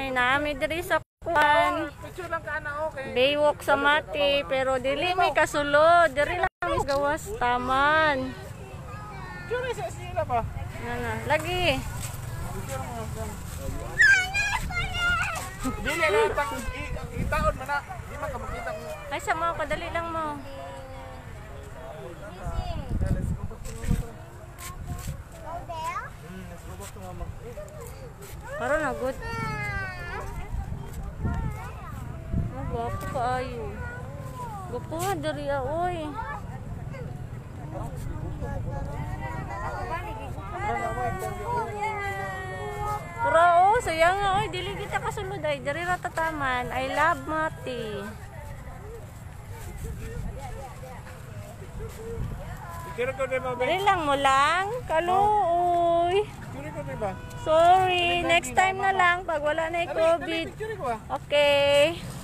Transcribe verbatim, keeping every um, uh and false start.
Kani nami diri sa kuan. Picture lang ka na okay. Baywalk sa Mati, pero dili mi kasulod. Diri lang mi gawas taman. Picture sa sila ba? Nana, lagi. Dili na tang itaon man na. Di man ka makita ko. Ay sa mo kadali lang mo. Para na good. Oh, gwapo kaayo. Gwapo nga dari oy. Pura oh, sayang nga oy, dili kita kasulod ay dari ra tataman. I love Mati. Picture ko din ba? Dali lang mo lang, kaluoy. Picture ko din ba? Sorry, next time na lang pag wala na yung COVID. Picture ko ah. Okay.